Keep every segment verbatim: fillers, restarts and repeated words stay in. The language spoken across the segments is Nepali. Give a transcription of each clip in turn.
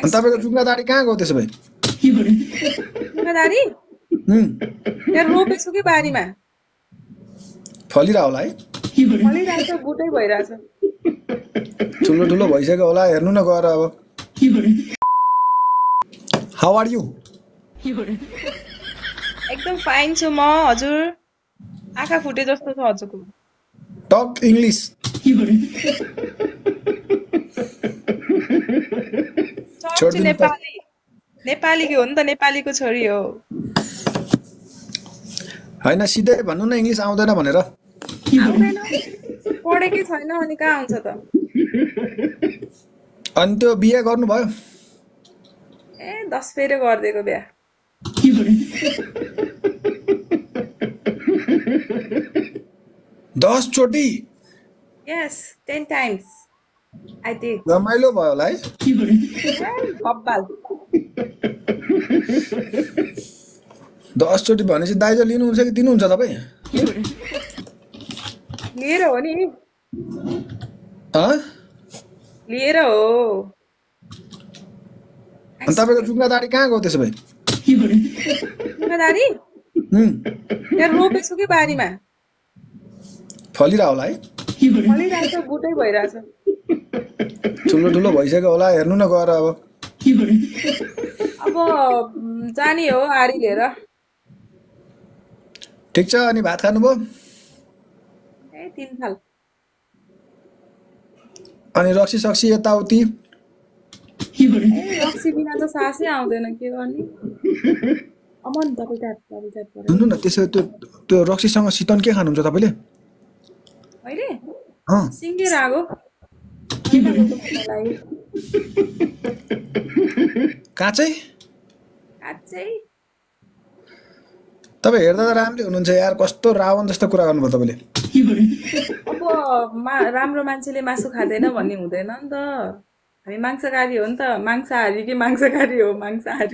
अनि तपाईको जुङ्गा दाडी कहाँ गयो त्यसो भए? जुङ्गादारी हुँ यहाँ रोपेछु कि बारीमा फलिरा होला है? फलिरहेको छ, बुटै भइरहेछ। ठुलो ठुलो भइसक्यो होला, हेर्नु न गएर अब। How are you? एकदम फाइन छु म हजुर। आँखा फुटे जस्तो छ हजुरको। Talk English. सक्छु नेपाली। नेपालीको हो नि त, नेपालीको छोरी हो। हैन सिधै भन्नु न इङ्ग्लिस आउँदैन भनेर। आउँदैन, पढेकै छैन अनि कहाँ आउँछ त। अनि त्यो बिहे गर्नुभयो? ए दस फेरो गरिदिएको बिहा। दस चोटि? Yes, ten times I did. रमाइलो भयो होला है? कब्बाल। दस चोटि भनेपछि दाइजो लिनुहुन्छ कि दिनुहुन्छ तपाईँ? लिएर हो नि। अँ? लिएर हो। अनि तपाईँको जुङ्गा दाडी कहाँ गयो त्यसो भए? जुङ्गादारी हुँ यहाँ रोपेछु कि बारीमा फलिरा होला है? फलिरहेको छ, बुटै भइरहेछ। ठुलो ठुलो भइसक्यो होला, हेर्नु न गएर अब। अब जाने हो आरी लिएर। ठिक छ, अनि भात खानुभयो? ए तीन थाल। अनि रक्सी सक्सी यताउति? ए रक्सी बिना त सासै आउँदैन, के गर्ने। अमन तपाईँ ट्याप तपाईँ ट्याप गरेर। सुन्नु न, त्यसो त्यो त्यो रक्सीसँग सितन के खानुहुन्छ तपाईँले? अहिले अँ सिङ्गेर आगो। काँचै? काँचै तपाईँ हेर्दा त राम्रै हुनुहुन्छ यार, कस्तो रावण जस्तो कुरा गर्नुभयो तपाईँले। अब मा राम्रो मान्छेले मासु खाँदैन भन्ने हुँदैन नि त। हामी मांसाहारी हो नि त। मांसाहारी कि मांसाहारी हो? मांसाहारी।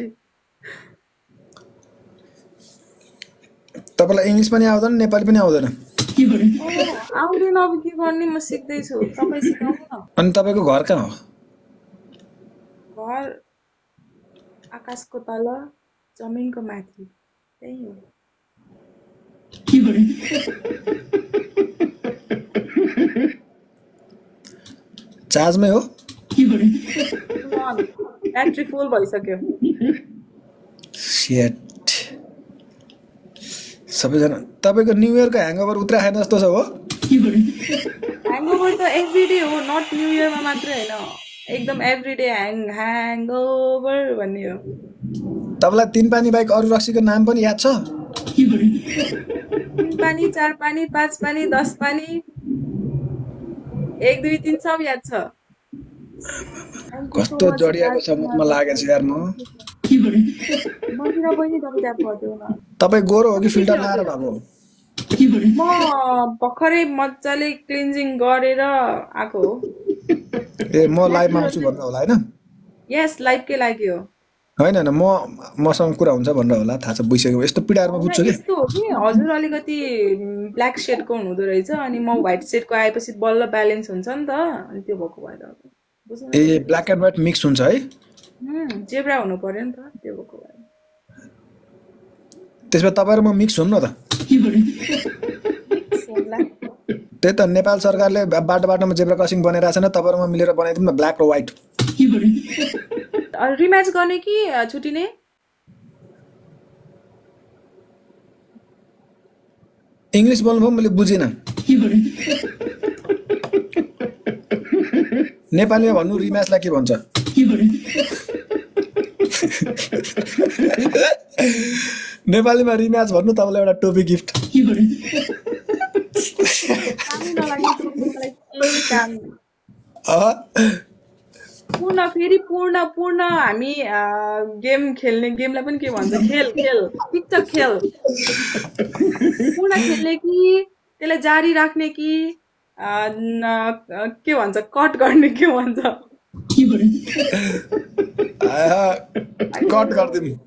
तपाईँलाई इङ्ग्लिस पनि आउँदैन, नेपाली पनि आउँदैन? आउँदैन, अब के गर्ने, म सिक्दैछु। तपाईँ सिकाउनु न। अनि तपाईँको घर कहाँ हो? घर आकाशको तल, जमिनको माथि, त्यही हो। चार्जमै हो? ब्याट्री फुल भइसक्यो। सेट। सबैजना तपाईँको न्यु इयरको ह्याङओभर उत्रा खान जस्तो छ हो? ह्याङओभर त एभ्रिडे हो, नट न्यु इयरमा मात्रै होइन, एकदम एभ्रिडे ह्याङ ह्याङओभर भन्ने हो। तपाईँलाई तीन पानी बाहेक अरू रक्सीको नाम पनि याद छ? तीन पानी, चार पानी, पाँच पानी, दस पानी, एक दुई तिन सब याद छ। कस्तो जडियाको समूहमा लागेछ यार म। मतिर पनि तपाईँ ट्याप गरिदेऊ न। तपाईँ गोरो हो कि फिल्टर लाएर भएको? म भर्खरै मजाले क्लिन्जिङ गरेर आएको हो। ए म लाइभमा आउँछु भन्नु होला होइन? यस, लाइभकै लागि हो। होइन होइन, म मसँग कुरा हुन्छ भनेर होला, थाहा छ, बुझिसक्यो। यस्तो पिडारमा बुझ्छु कि। यस्तो हो कि हजुर अलिकति ब्ल्याक सेडको हुनुहुँदो रहेछ, अनि म व्हाइट सेडको आएपछि बल्ल ब्यालेन्स हुन्छ नि त, अनि त्यो भएको भएर। A black and white mix हुन्छ है? जेब्रा हुनु पर्यो नि त, त्यो भएको भएर। त्यसमा तपाईँ र म मिक्स हुनु न त। त्यही त नेपाल सरकारले बाटो बाटोमा जेब्रा क्रसिङ बनाइरहेको छैन, तपाईँ र म मिलेर बनाइदिउँ न, ब्ल्याक र व्हाइट। रिम्याच गर्ने कि छुट्टिने? इङ्ग्लिस बोल्नुभयो मैले बुझिनँ। नेपालीमा भन्नु रिम्याचलाई के भन्छ? नेपालीमा रिम्याच भन्नु, तपाईँलाई एउटा टोपी गिफ्ट। पूर्ण फेरि पूर्ण पूर्ण हामी गेम खेल्ने, गेमलाई पनि के भन्छ, खेल खेल टिकटक खेल। पूर्ण खेल्ने कि त्यसलाई जारी राख्ने कि के भन्छ, कट गर्ने के भन्छ? कट गरिदिउँ।